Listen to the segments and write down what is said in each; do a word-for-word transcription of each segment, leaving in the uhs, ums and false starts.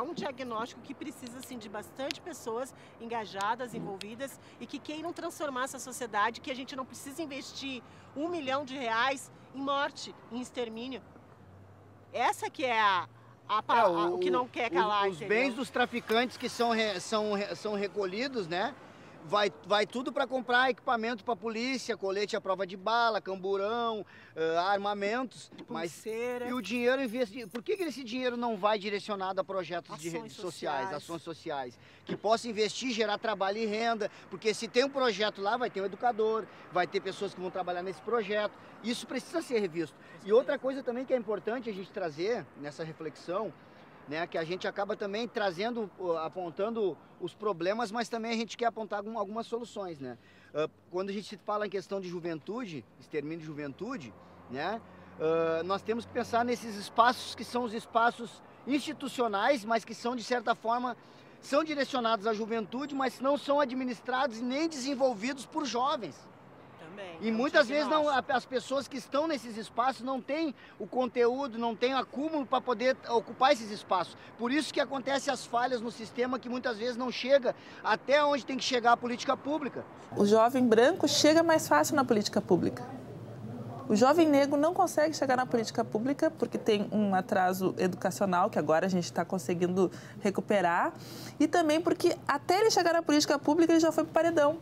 é um diagnóstico que precisa assim, de bastante pessoas engajadas, envolvidas e que queiram transformar essa sociedade, que a gente não precisa investir um milhão de reais em morte, em extermínio. Essa que é a, a, a, É, a o que não quer calar, Os, os entendeu? bens dos traficantes que são, re, são, são recolhidos, né? Vai, vai tudo para comprar equipamento para polícia, colete à prova de bala, camburão, uh, armamentos. Pulseira. Mas, e o dinheiro investe. Por que, que esse dinheiro não vai direcionado a projetos Ações de redes sociais. sociais, ações sociais? Que possa investir, gerar trabalho e renda. Porque se tem um projeto lá, vai ter um educador, vai ter pessoas que vão trabalhar nesse projeto. Isso precisa ser revisto. E outra coisa também que é importante a gente trazer nessa reflexão, né, que a gente acaba também trazendo, apontando os problemas, mas também a gente quer apontar algumas soluções, né? Quando a gente fala em questão de juventude, extermínio de juventude, né, nós temos que pensar nesses espaços que são os espaços institucionais, mas que são, de certa forma, são direcionados à juventude, mas não são administrados nem desenvolvidos por jovens. E é um muitas vezes não, as pessoas que estão nesses espaços não têm o conteúdo, não têm o acúmulo para poder ocupar esses espaços. Por isso que acontecem as falhas no sistema, que muitas vezes não chega até onde tem que chegar a política pública. O jovem branco chega mais fácil na política pública. O jovem negro não consegue chegar na política pública porque tem um atraso educacional, que agora a gente está conseguindo recuperar, e também porque até ele chegar na política pública ele já foi para o paredão.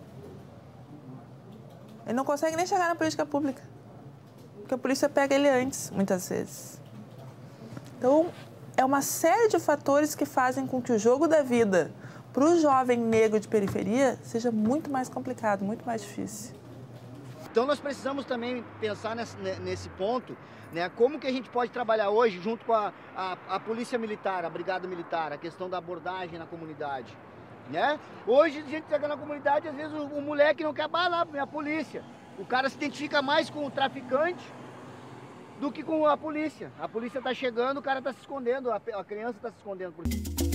Ele não consegue nem chegar na política pública, porque a polícia pega ele antes, muitas vezes. Então, é uma série de fatores que fazem com que o jogo da vida para o jovem negro de periferia seja muito mais complicado, muito mais difícil. Então, nós precisamos também pensar nesse, nesse ponto, né, como que a gente pode trabalhar hoje junto com a, a, a Polícia Militar, a Brigada Militar, a questão da abordagem na comunidade. Né? Hoje a gente chega na comunidade, às vezes o, o moleque não quer balar a polícia. O cara se identifica mais com o traficante do que com a polícia. A polícia está chegando, o cara está se escondendo, a, a criança está se escondendo por isso.